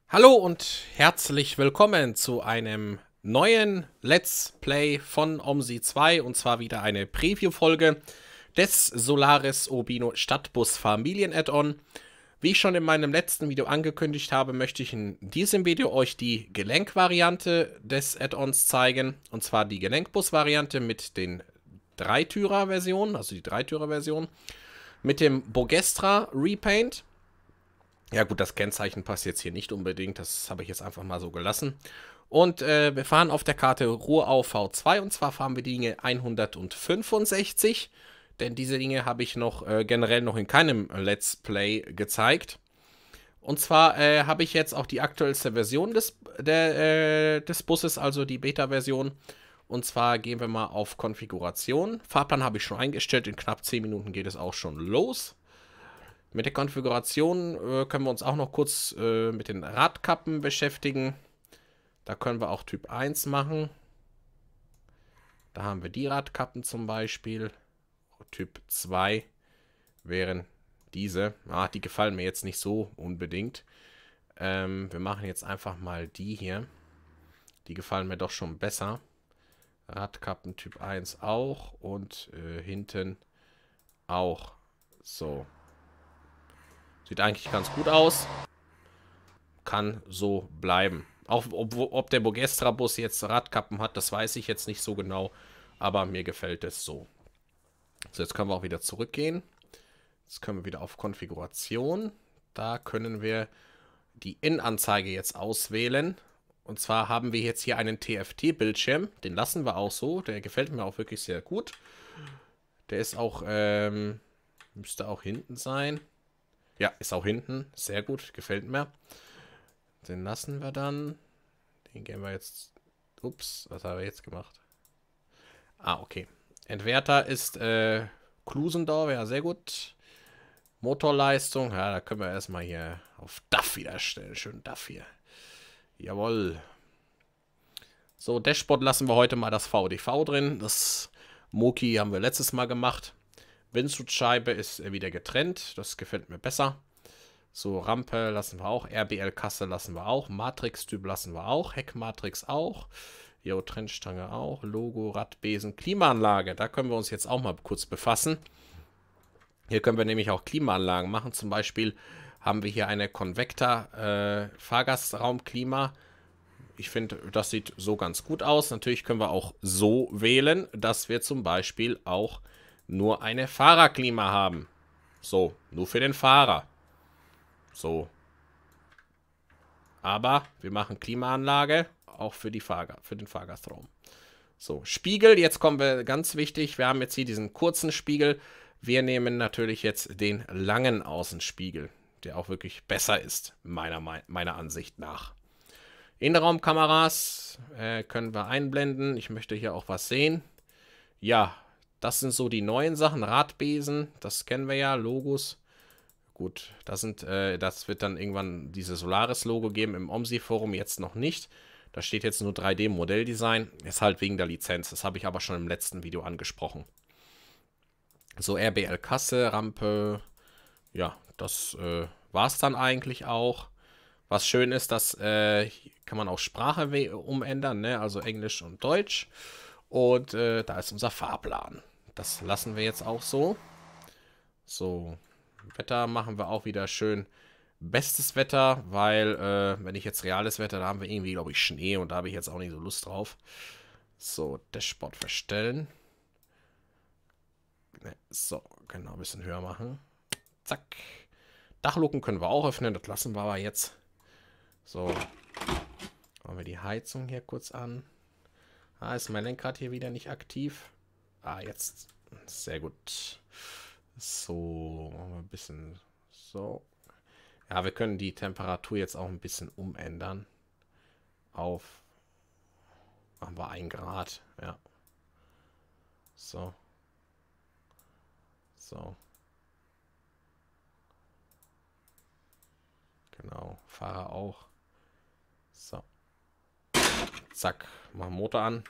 Hallo und herzlich willkommen zu einem neuen Let's Play von OMSI 2 und zwar wieder eine Preview-Folge des Solaris Urbino Stadtbus Familien Add-on. Wie ich schon in meinem letzten Video angekündigt habe, möchte ich in diesem Video euch die Gelenkvariante des Add-ons zeigen. Und zwar die Gelenkbus-Variante mit den Dreitürer-Versionen, also die Dreitürer-Version, mit dem Bogestra Repaint. Ja gut, das Kennzeichen passt jetzt hier nicht unbedingt, das habe ich jetzt einfach mal so gelassen. Und wir fahren auf der Karte Ruhrau V2 und zwar fahren wir die Linie 165, denn diese Linie habe ich noch generell noch in keinem Let's Play gezeigt. Und zwar habe ich jetzt auch die aktuellste Version des Busses, also die Beta-Version. Und zwar gehen wir mal auf Konfiguration. Fahrplan habe ich schon eingestellt, in knapp 10 Minuten geht es auch schon los. Mit der Konfiguration können wir uns auch noch kurz mit den Radkappen beschäftigen. Da können wir auch Typ 1 machen. Da haben wir die Radkappen zum Beispiel. Typ 2 wären diese. Die gefallen mir jetzt nicht so unbedingt. Wir machen jetzt einfach mal die hier. Die gefallen mir doch schon besser. Radkappen Typ 1 auch. Und hinten auch. So. Sieht eigentlich ganz gut aus. Kann so bleiben. Auch ob der Bogestra-Bus jetzt Radkappen hat, das weiß ich jetzt nicht so genau. Aber mir gefällt es so. So, jetzt können wir auch wieder zurückgehen. Jetzt können wir wieder auf Konfiguration. Da können wir die Innenanzeige jetzt auswählen. Und zwar haben wir jetzt hier einen TFT-Bildschirm. Den lassen wir auch so. Der gefällt mir auch wirklich sehr gut. Der ist auch, müsste auch hinten sein. Ja, ist auch hinten. Sehr gut. Gefällt mir. Den lassen wir dann. Den gehen wir jetzt... Ups, was haben wir jetzt gemacht? Okay. Entwerter ist Klusendorf. Ja, sehr gut. Motorleistung. Ja, da können wir erstmal hier auf DAF wieder stellen. Schön DAF hier. Jawohl. So, Dashboard lassen wir heute mal das VDV drin. Das Moki haben wir letztes Mal gemacht. Windschutzscheibe ist wieder getrennt. Das gefällt mir besser. So, Rampe lassen wir auch. RBL-Kasse lassen wir auch. Matrix-Typ lassen wir auch. Heckmatrix auch. Jo, Trennstange auch. Logo, Radbesen, Klimaanlage. Da können wir uns jetzt auch mal kurz befassen. Hier können wir nämlich auch Klimaanlagen machen. Zum Beispiel haben wir hier eine Convecta Fahrgastraumklima. Ich finde, das sieht so ganz gut aus. Natürlich können wir auch so wählen, dass wir zum Beispiel auch nur eine Fahrerklima haben. So, nur für den Fahrer. So. Aber wir machen Klimaanlage auch für den Fahrgastraum. So, Spiegel, jetzt kommen wir, ganz wichtig, wir haben jetzt hier diesen kurzen Spiegel. Wir nehmen natürlich jetzt den langen Außenspiegel, der auch wirklich besser ist, meiner Ansicht nach. Innenraumkameras können wir einblenden. Ich möchte hier auch was sehen. Ja, das sind so die neuen Sachen. Radbesen, das kennen wir ja. Logos. Gut, das wird dann irgendwann dieses Solaris-Logo geben im OMSI-Forum. Jetzt noch nicht. Da steht jetzt nur 3D-Modelldesign. Ist halt wegen der Lizenz. Das habe ich aber schon im letzten Video angesprochen. So, RBL-Kasse, Rampe. Ja, das war es dann eigentlich auch. Was schön ist, das kann man auch Sprache umändern, ne? Also Englisch und Deutsch. Und da ist unser Fahrplan. Das lassen wir jetzt auch so. So, Wetter machen wir auch wieder schön bestes Wetter, weil wenn ich jetzt reales Wetter, da haben wir irgendwie, glaube ich, Schnee und da habe ich jetzt auch nicht so Lust drauf. So, Dashboard verstellen. Ne, so, genau, ein bisschen höher machen. Zack. Dachluken können wir auch öffnen, das lassen wir aber jetzt. So, machen wir die Heizung hier kurz an. Ist mein Lenkrad hier wieder nicht aktiv? Jetzt. Sehr gut. So, machen wir ein bisschen so. Ja, wir können die Temperatur jetzt auch ein bisschen umändern. Auf. Machen wir 1 Grad. Ja. So. So. Genau. Fahrer auch. So. Zack. Machen Motor an.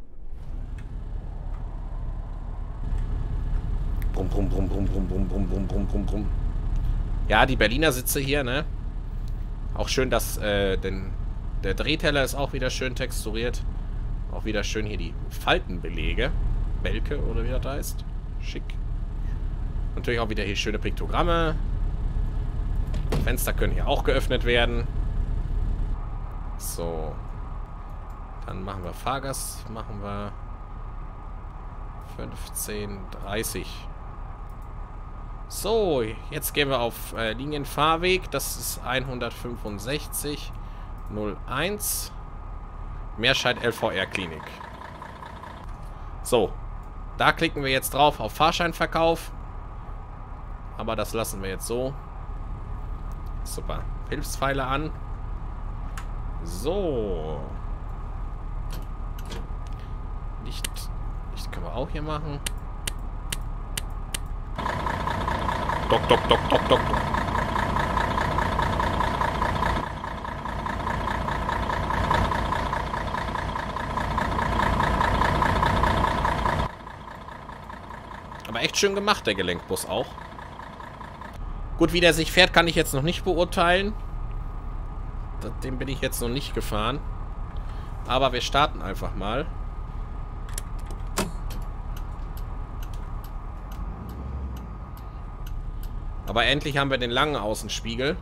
Brumm, brumm, brumm, brumm, brumm, brumm, brumm, brumm, brumm, brumm, brumm. Ja, die Berliner Sitze hier, ne? Auch schön, dass der Drehteller ist auch wieder schön texturiert. Auch wieder schön hier die Faltenbelege. Bälke oder wie das heißt. Schick. Natürlich auch wieder hier schöne Piktogramme. Fenster können hier auch geöffnet werden. So. Dann machen wir Fahrgast. Machen wir 15:30. So, jetzt gehen wir auf Linienfahrweg. Das ist 165:01. Meerscheid LVR Klinik. So. Da klicken wir jetzt drauf auf Fahrscheinverkauf. Aber das lassen wir jetzt so. Super. Hilfspfeile an. So. Licht können wir auch hier machen. Dock, dock, dock, dock, dock. Aber echt schön gemacht, der Gelenkbus auch. Gut, wie der sich fährt, kann ich jetzt noch nicht beurteilen. Den bin ich jetzt noch nicht gefahren. Aber wir starten einfach mal. Aber endlich haben wir den langen Außenspiegel.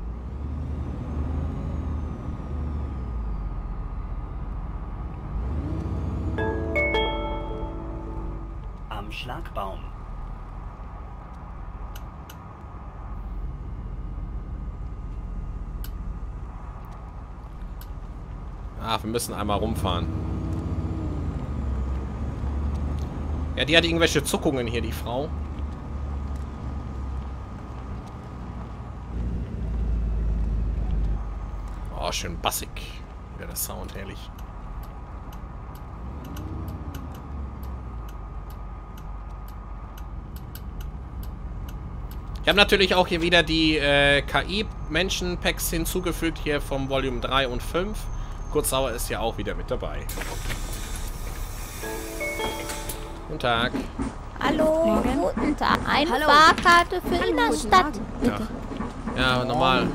Am Schlagbaum. Ah, wir müssen einmal rumfahren. Ja, die hat irgendwelche Zuckungen hier, die Frau. Oh, schön bassig. Wieder der Sound, herrlich. Ich habe natürlich auch hier wieder die KI-Menschen-Packs hinzugefügt, hier vom Volume 3 und 5. Kurzauer ist ja auch wieder mit dabei. Guten Tag. Hallo, Morgen. guten Tag. Eine Hallo. Fahrkarte für Innerstadt, bitte. Ja, normal.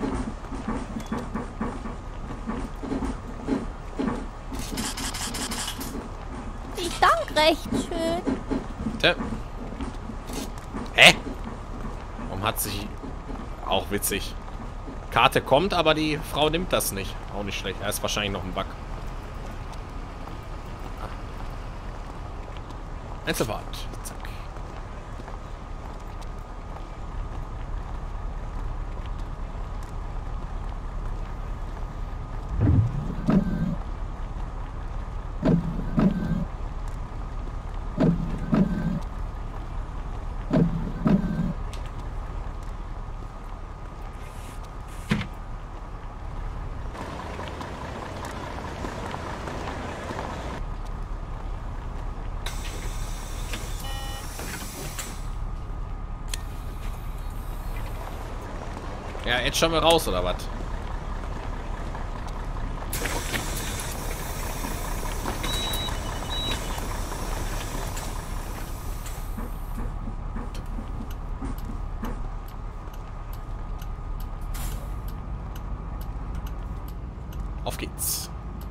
Ich danke recht schön. Tja. Hä? Warum hat sich... Auch witzig. Karte kommt, aber die Frau nimmt das nicht. Auch nicht schlecht. Er ist wahrscheinlich noch ein Bug. Einzelfahrt. Zack. Ja, jetzt schauen wir raus, oder was? Auf geht's.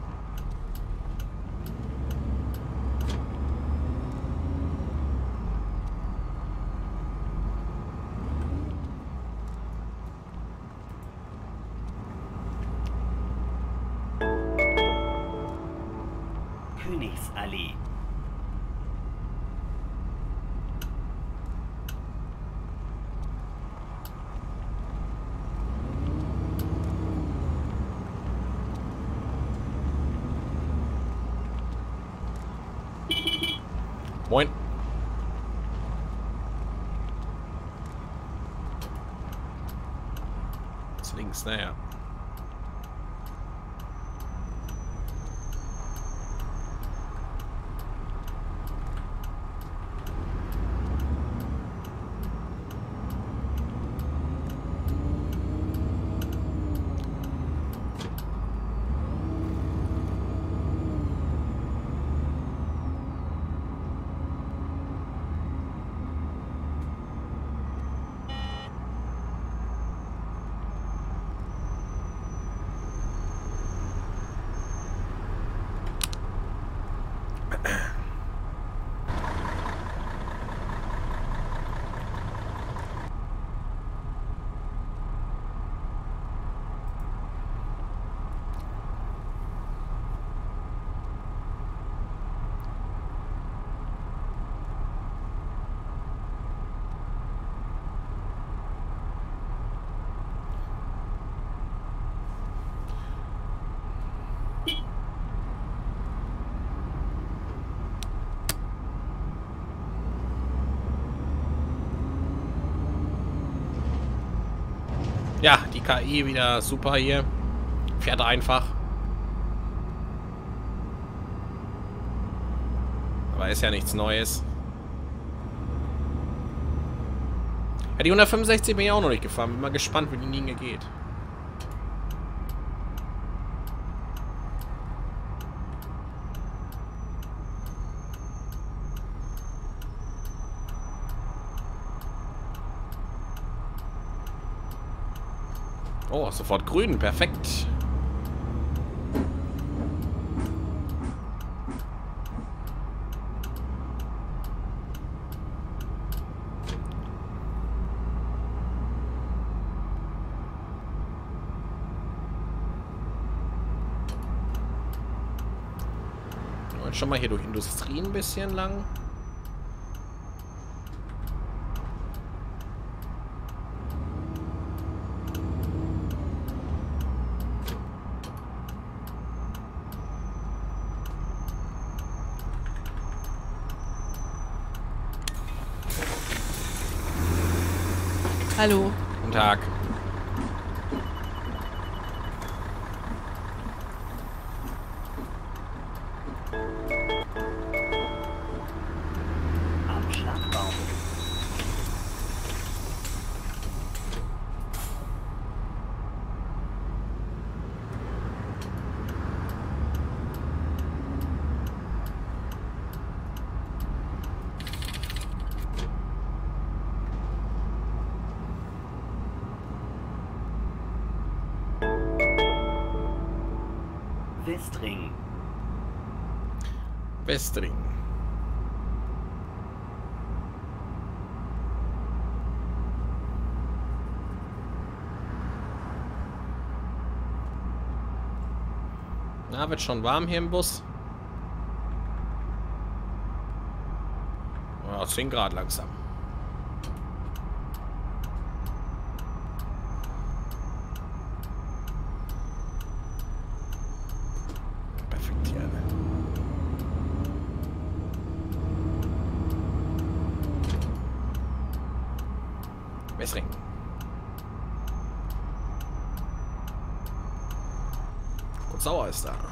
Königsallee. Moin. Ist links, naja. Ja, die KI wieder super hier. Fährt einfach. Aber ist ja nichts Neues. Ja, die 165 bin ich auch noch nicht gefahren. Bin mal gespannt, wie die Linie geht. Oh, sofort grün. Perfekt. Und schon mal hier durch Industrie ein bisschen lang. Hallo. Guten Tag. Am Schlagbaum. Westring. Westring. Na, wird schon warm hier im Bus. Ja, 10 Grad langsam. Perfekt hier. Westring. Und Sauer ist da.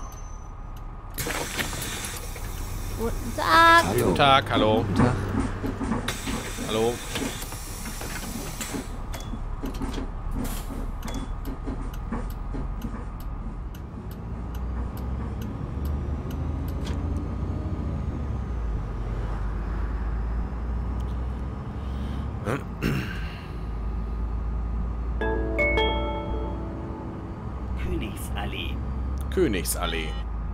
Guten Tag. Guten Tag, hallo. Guten Tag. Hallo. Königsallee. Königsallee.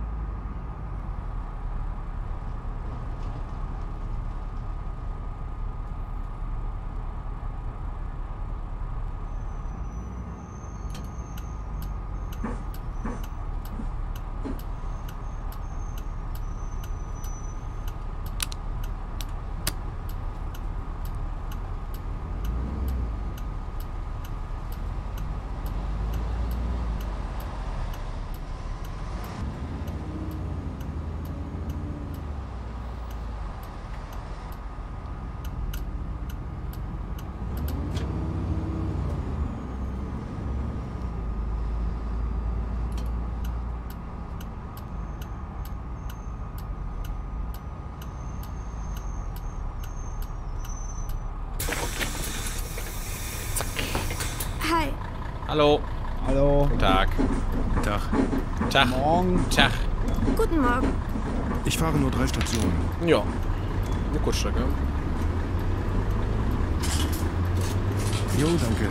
Hi. Hallo. Hallo. Guten Tag. Tag. Tag. Morgen. Tag. Guten Morgen. Ich fahre nur 3 Stationen. Ja. Eine Kurzstrecke. Jo, danke.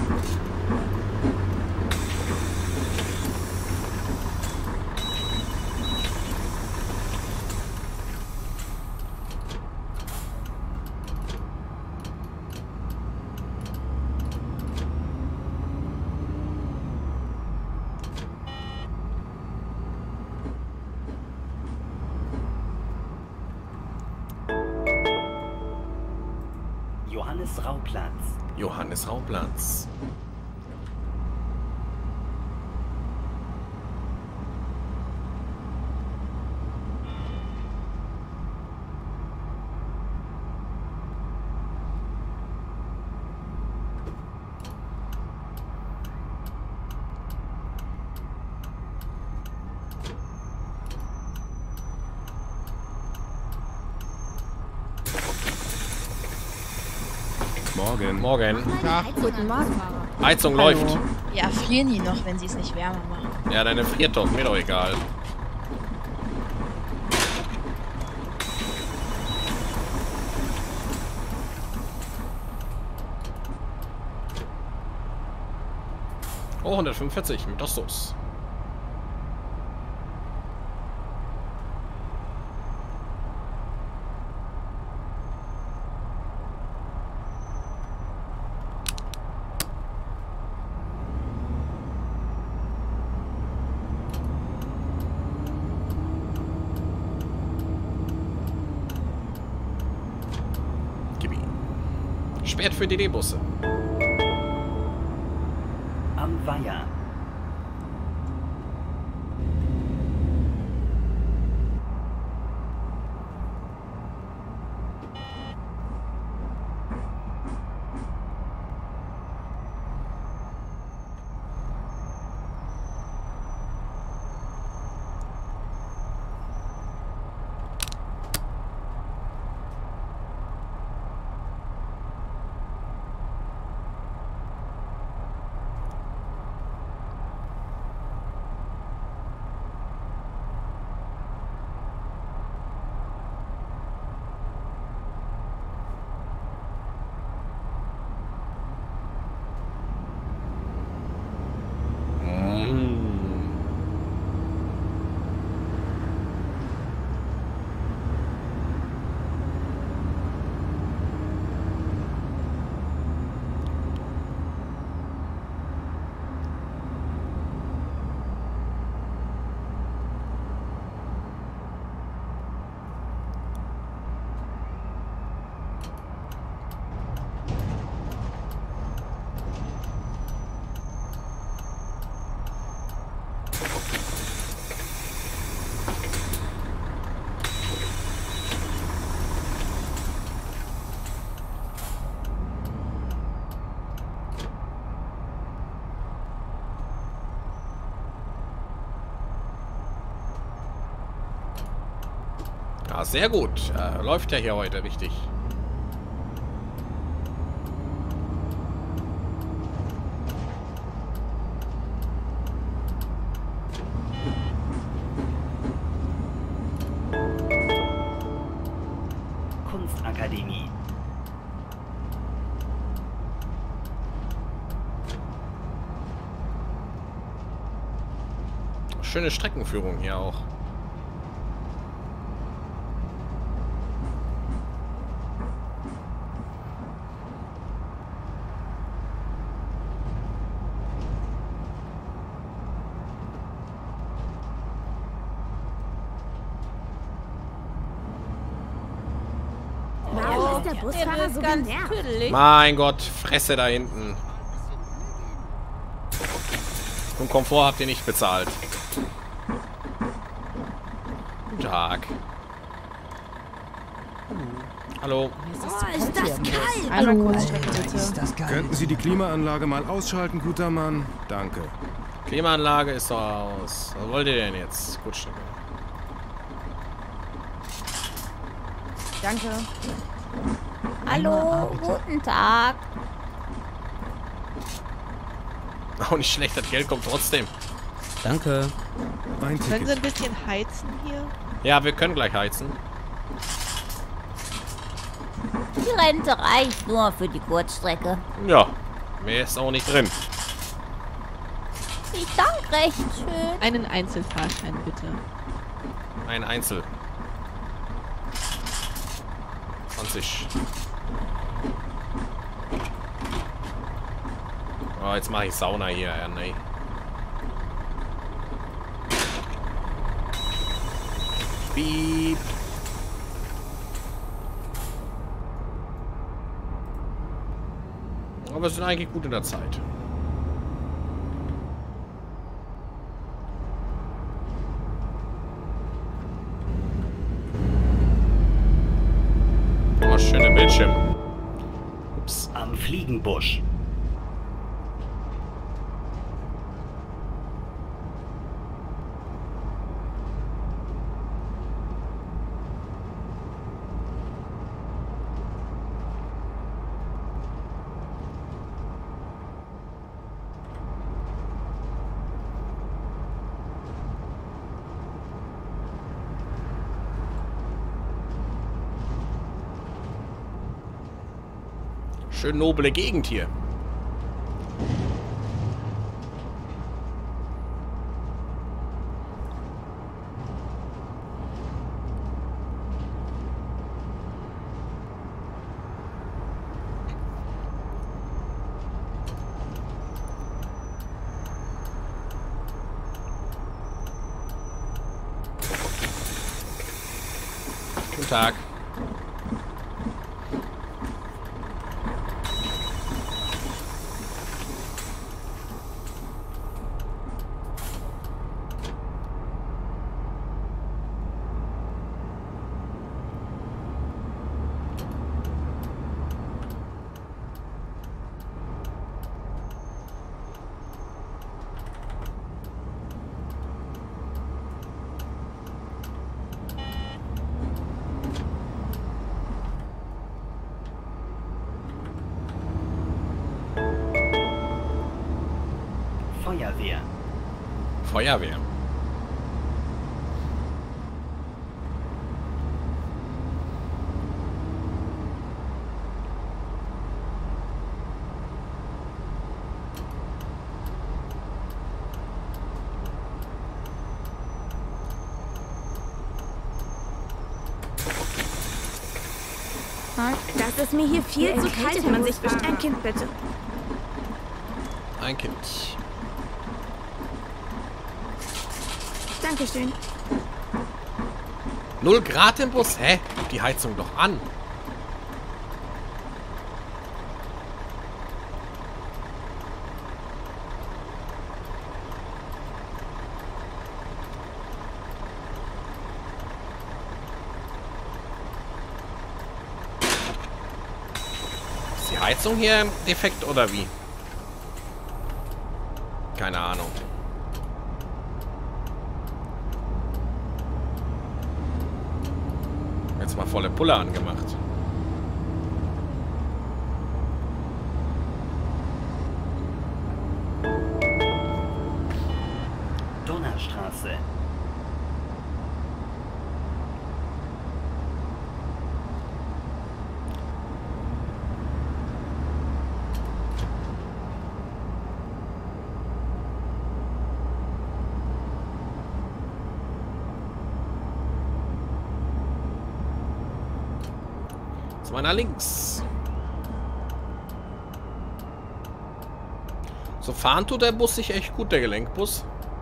Johannes-Rauplatz. Johannes-Rauplatz. Morgen. Morgen. Guten Morgen. Heizung läuft. Ja, frieren die noch, wenn sie es nicht wärmer machen. Ja, deine friert doch. Mir doch egal. Oh, 145 mit Dostos. Gib ihm. Spät für DD-Busse. Am Weiher. Ja, sehr gut. Läuft ja hier heute richtig. Kunstakademie. Schöne Streckenführung hier auch. Warum ist der Busfahrer so ganz genervt? tüdelig. Mein Gott, Fresse da hinten. Und Komfort habt ihr nicht bezahlt. Guten Tag. Hallo. Oh, ist das kalt! Einmal kurz Strecke bitte. Könnten Sie die Klimaanlage mal ausschalten, guter Mann? Danke. Klimaanlage ist doch aus. Was wollt ihr denn jetzt? Gut, stimmt. Danke. Hallo, guten Tag. Auch nicht schlecht, das Geld kommt trotzdem. Danke. Ein Können Sie Ticket. ein bisschen heizen hier? Ja, wir können gleich heizen. Die Rente reicht nur für die Kurzstrecke. Ja, mehr ist auch nicht drin. Ich danke recht schön. Einen Einzelfahrschein bitte. Ein Einzel. 20. Oh, jetzt mache ich Sauna hier, ja, nee. Piep. Aber wir sind eigentlich gut in der Zeit. Oh, schöner Bildschirm. Ups. Am Fliegenbusch. Schön noble Gegend hier. Guten Tag. Feuerwehr. Feuerwehr. Das ist mir hier viel zu kalt, wenn man sich wischt. Ein Kind bitte. Ein Kind. Dankeschön. 0 Grad im Bus? Hä? Gib die Heizung doch an. Ist die Heizung hier defekt oder wie? Keine Ahnung. Jetzt mal volle Pulle angemacht. Donnerstraße. Zu meiner links. So fahren tut der Bus sich echt gut, der Gelenkbus.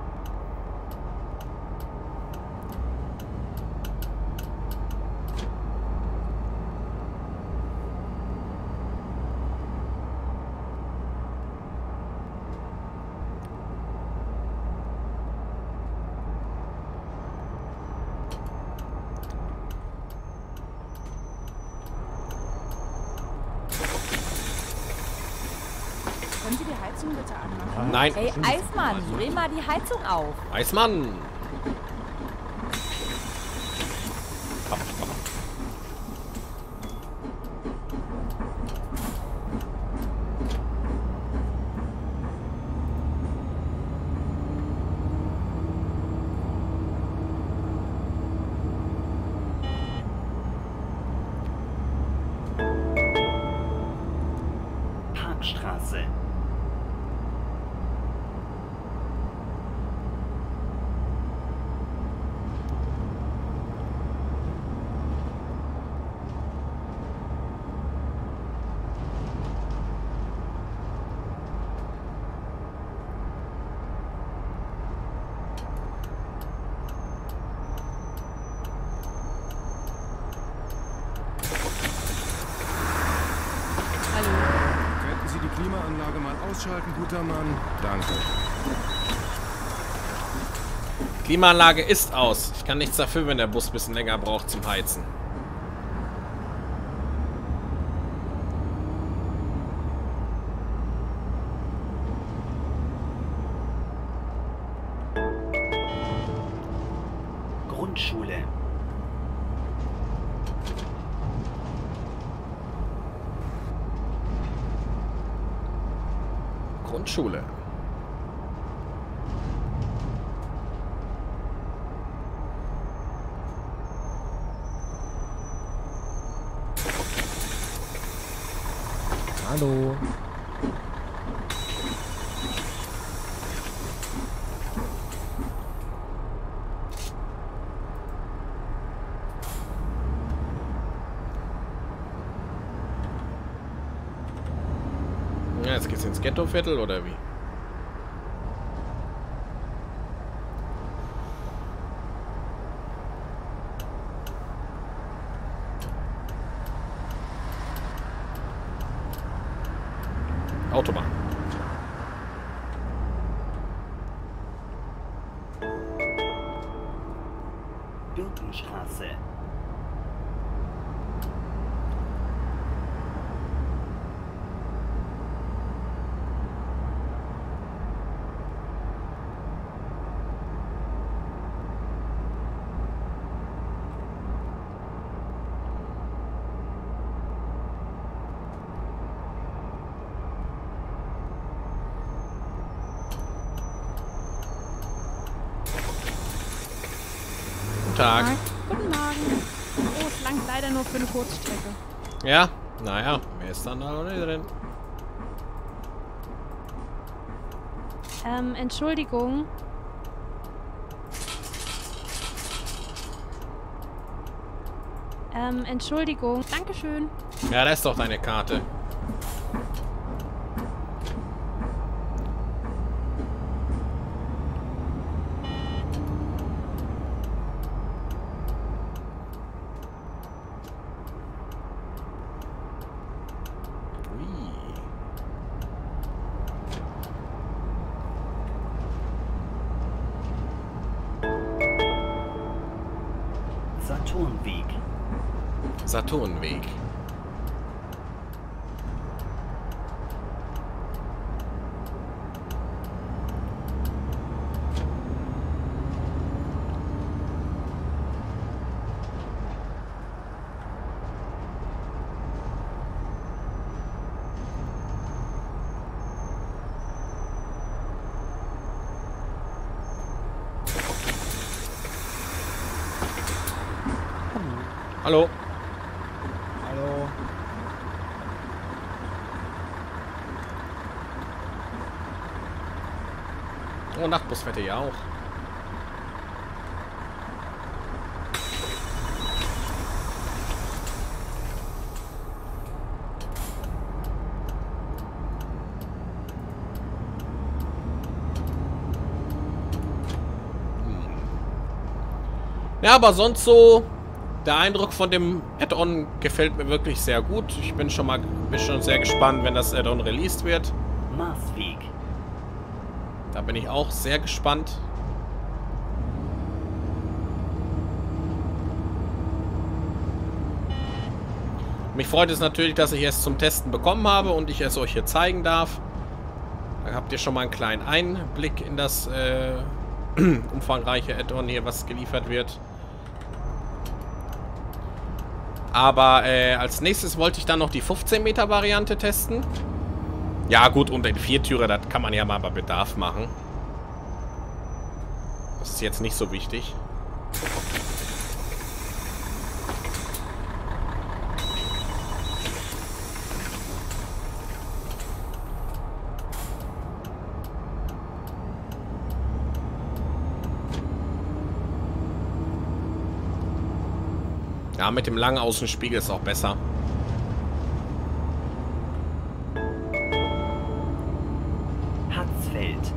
Können Sie die Heizung bitte anmachen? Nein. Ey, Eismann, dreh mal die Heizung auf. Eismann. Parkstraße. Könnten Sie die Klimaanlage mal ausschalten, guter Mann? Danke. Klimaanlage ist aus. Ich kann nichts dafür, wenn der Bus ein bisschen länger braucht zum Heizen. Grundschule. Grundschule. Hallo. Ja, jetzt geht's ins Ghettoviertel oder wie? Autobahn. Birkenstraße. Guten Tag. Guten Morgen. Oh, es langt leider nur für eine Kurzstrecke. Ja, naja, wer ist dann da drin? Entschuldigung. Entschuldigung. Dankeschön. Ja, da ist doch deine Karte. Saturnweg. Saturnweg. Hallo. Hallo. Oh, Nachtbus fährt hier ja auch. Ja, aber sonst so, der Eindruck von dem Add-on gefällt mir wirklich sehr gut. Ich bin schon sehr gespannt, wenn das Add-on released wird. Marsweg. Da bin ich auch sehr gespannt. Mich freut es natürlich, dass ich es zum Testen bekommen habe und ich es euch hier zeigen darf. Da habt ihr schon mal einen kleinen Einblick in das umfangreiche Add-on hier, was geliefert wird. Aber als nächstes wollte ich dann noch die 15 Meter Variante testen. Ja gut, und den Viertürer, das kann man ja mal bei Bedarf machen. Das ist jetzt nicht so wichtig. Ja, mit dem langen Außenspiegel ist auch besser. Hatzfeld.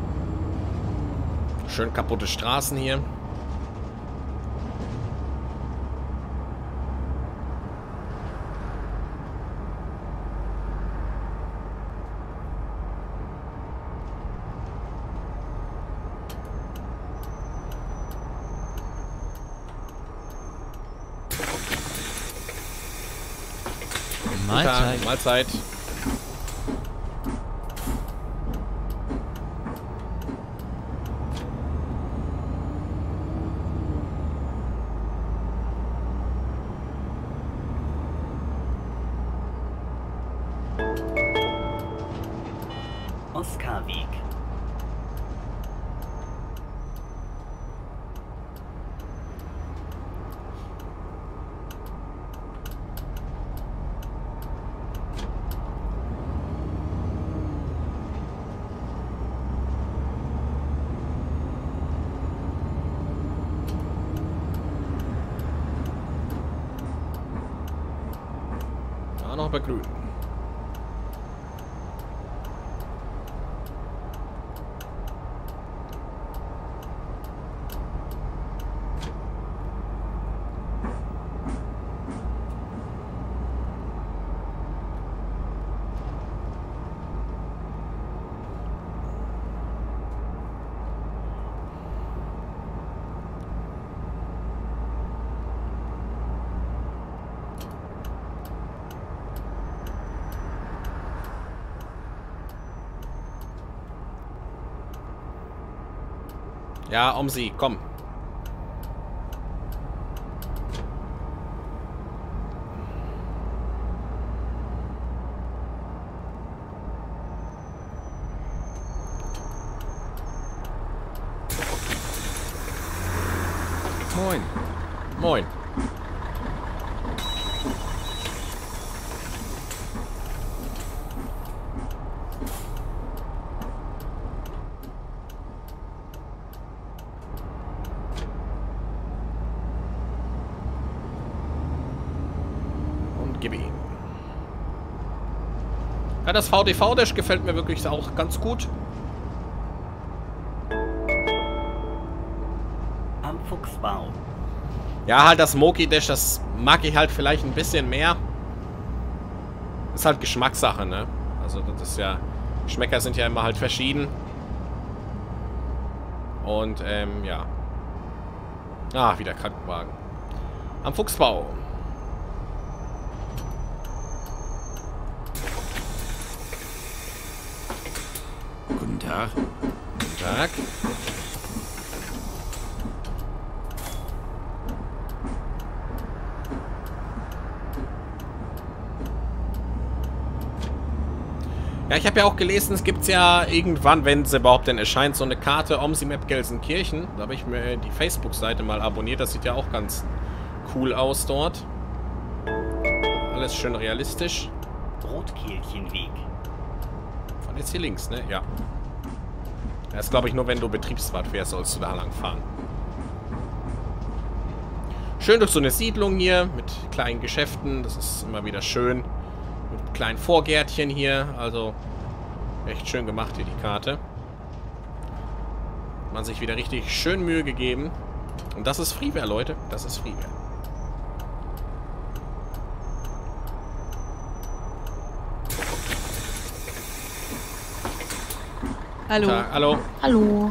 Schön kaputte Straßen hier. Mahlzeit. Mahlzeit. Oskarweg. aber grün. Ja, Omsi, komm. Moin. Moin. Gib ihm. Ja, das VDV-Dash gefällt mir wirklich auch ganz gut. Am Fuchsbau. Ja, halt das Moki-Dash, das mag ich halt vielleicht ein bisschen mehr. Ist halt Geschmackssache, ne? Also das ist ja... Geschmäcker sind ja immer halt verschieden. Und, ja. Ah, wieder Krankenwagen. Am Fuchsbau. Guten Tag. Guten Tag. Ja, ich habe ja auch gelesen, es gibt ja irgendwann, wenn es überhaupt denn erscheint, so eine Karte Omsi Map Gelsenkirchen. Da habe ich mir die Facebook-Seite mal abonniert. Das sieht ja auch ganz cool aus dort. Alles schön realistisch. Rotkehlchenweg. Von jetzt hier links, ne? Ja. Das ist, glaube ich, nur wenn du Betriebsfahrt fährst, sollst du da lang fahren. Schön durch so eine Siedlung hier mit kleinen Geschäften. Das ist immer wieder schön. Mit kleinen Vorgärtchen hier. Also echt schön gemacht hier die Karte. Hat man sich wieder richtig schön Mühe gegeben. Und das ist Freeware, Leute. Das ist Freeware. Hallo. Hallo. Hallo.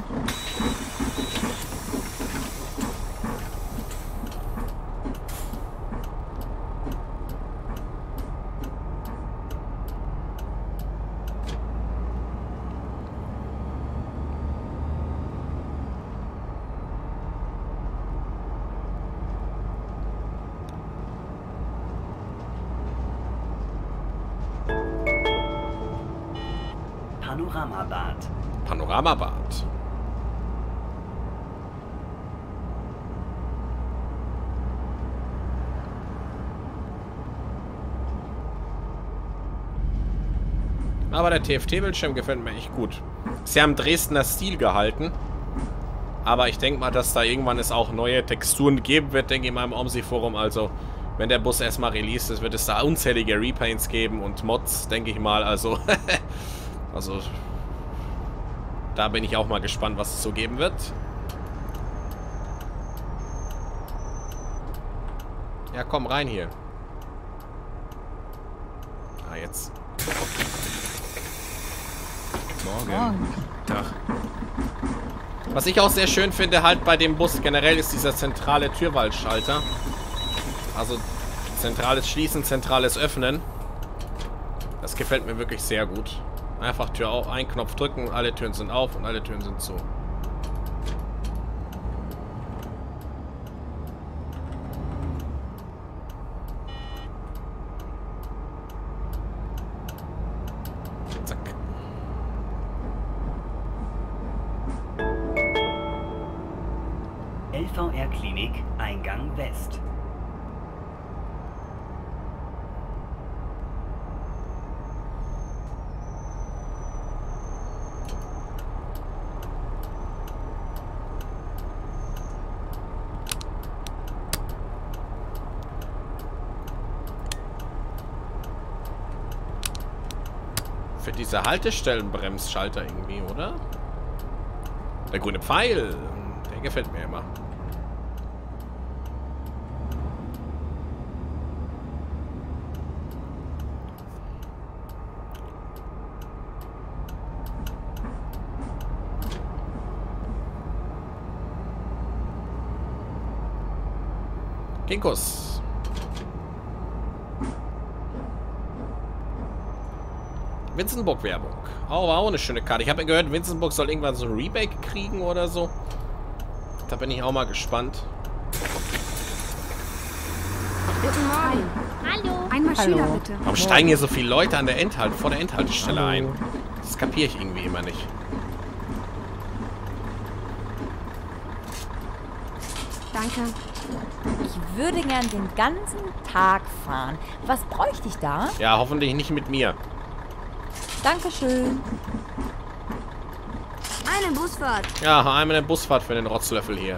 Panoramabad. Panoramabad. Aber der TFT-Bildschirm gefällt mir echt gut. Ist ja im Dresdner Stil gehalten. Aber ich denke mal, dass da irgendwann es auch neue Texturen geben wird, denke ich mal, im OMSI-Forum. Also, wenn der Bus erstmal released ist, wird es da unzählige Repaints geben und Mods, denke ich mal. Also, also, da bin ich auch mal gespannt, was es so geben wird. Ja, komm rein hier. Ah, jetzt. Morgen. Tag. Was ich auch sehr schön finde, halt bei dem Bus generell, ist dieser zentrale Türwahlschalter. Also zentrales Schließen, zentrales Öffnen. Das gefällt mir wirklich sehr gut. Einfach Tür auf, einen Knopf drücken, alle Türen sind auf und alle Türen sind zu. Zack. LVR-Klinik, Eingang West. Für diese Haltestellenbremsschalter irgendwie, oder? Der grüne Pfeil. Der gefällt mir immer. Kinkus. Winzenburg-Werbung. Oh, war auch eine schöne Karte. Ich habe ja gehört, Winzenburg soll irgendwann so ein Remake kriegen oder so. Da bin ich auch mal gespannt. Guten Morgen. Hallo. Einmal Schüler, bitte. Warum steigen hier so viele Leute an der vor der Endhaltestelle ein? Das kapiere ich irgendwie immer nicht. Danke. Ich würde gern den ganzen Tag fahren. Was bräuchte ich da? Ja, hoffentlich nicht mit mir. Dankeschön. Eine Busfahrt. Ja, einmal eine Busfahrt für den Rotzlöffel hier.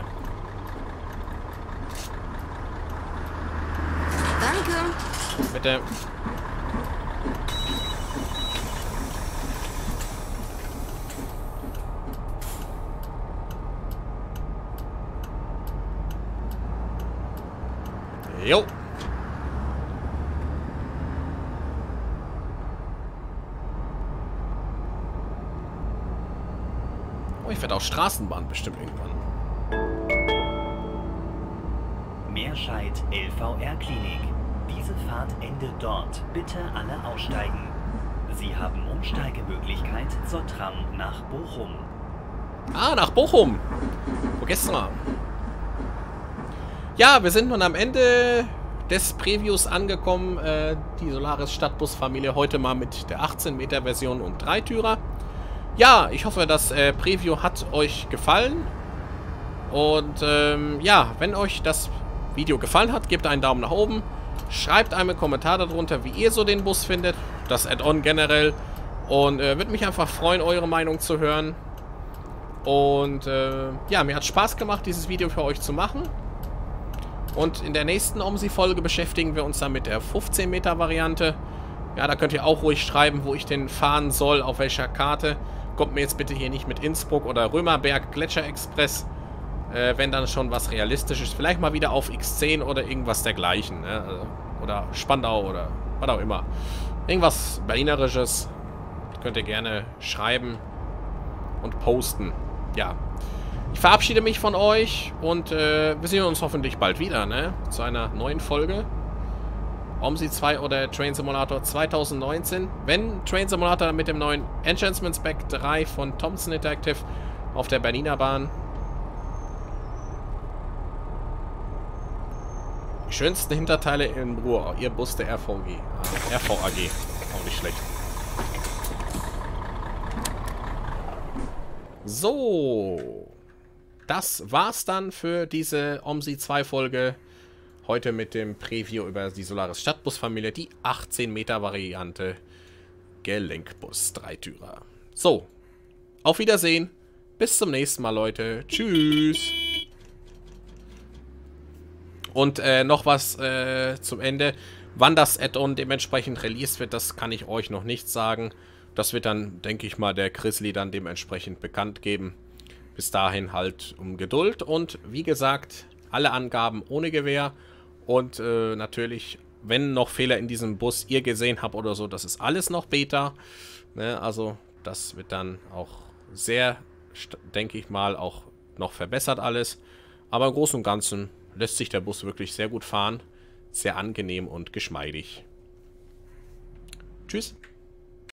Danke. Bitte. Jo. Oh, ich werde auch Straßenbahn bestimmt irgendwann. Meerscheid LVR-Klinik. Diese Fahrt endet dort. Bitte alle aussteigen. Sie haben Umsteigemöglichkeit zur Tram nach Bochum. Ah, nach Bochum. Vergessen wir. Ja, wir sind nun am Ende des Previews angekommen. Die Solaris Stadtbusfamilie heute mal mit der 18-Meter-Version und 3-Türer. Ja, ich hoffe, das Preview hat euch gefallen. Und ja, wenn euch das Video gefallen hat, gebt einen Daumen nach oben. Schreibt einen Kommentar darunter, wie ihr so den Bus findet. Das Add-on generell. Und würde mich einfach freuen, eure Meinung zu hören. Und ja, mir hat Spaß gemacht, dieses Video für euch zu machen. Und in der nächsten OMSI-Folge beschäftigen wir uns dann mit der 15-Meter-Variante. Ja, da könnt ihr auch ruhig schreiben, wo ich den fahren soll, auf welcher Karte. Kommt mir jetzt bitte hier nicht mit Innsbruck oder Römerberg Gletscher-Express. Wenn dann schon was Realistisches. Vielleicht mal wieder auf X10 oder irgendwas dergleichen. Ne? Oder Spandau oder was auch immer. Irgendwas Berlinerisches könnt ihr gerne schreiben und posten. Ja. Ich verabschiede mich von euch und wir sehen uns hoffentlich bald wieder, ne? Zu einer neuen Folge. OMSI 2 oder Train Simulator 2019. Wenn Train Simulator mit dem neuen Enhancements Pack 3 von Thomson Interactive auf der Berliner Bahn. Die schönsten Hinterteile in Ruhr. Ihr Bus der RVAG. Auch nicht schlecht. So. Das war's dann für diese OMSI 2 Folge. Heute mit dem Preview über die Solaris Stadtbusfamilie, die 18-Meter-Variante Gelenkbus 3-Türer. So, auf Wiedersehen. Bis zum nächsten Mal, Leute. Tschüss. Und noch was zum Ende. Wann das Add-on dementsprechend released wird, das kann ich euch noch nicht sagen. Das wird dann, denke ich mal, der Chrisley dann dementsprechend bekannt geben. Bis dahin halt um Geduld. Und wie gesagt, alle Angaben ohne Gewähr. Und natürlich, wenn noch Fehler in diesem Bus ihr gesehen habt oder so, das ist alles noch Beta. Ne? Also das wird dann auch sehr, denke ich mal, auch noch verbessert alles. Aber im Großen und Ganzen lässt sich der Bus wirklich sehr gut fahren. Sehr angenehm und geschmeidig. Tschüss.